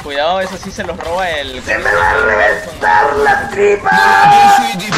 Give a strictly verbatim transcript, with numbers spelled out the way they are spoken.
Cuidado, eso sí se los roba el... ¡Se me va a reventar la tripa!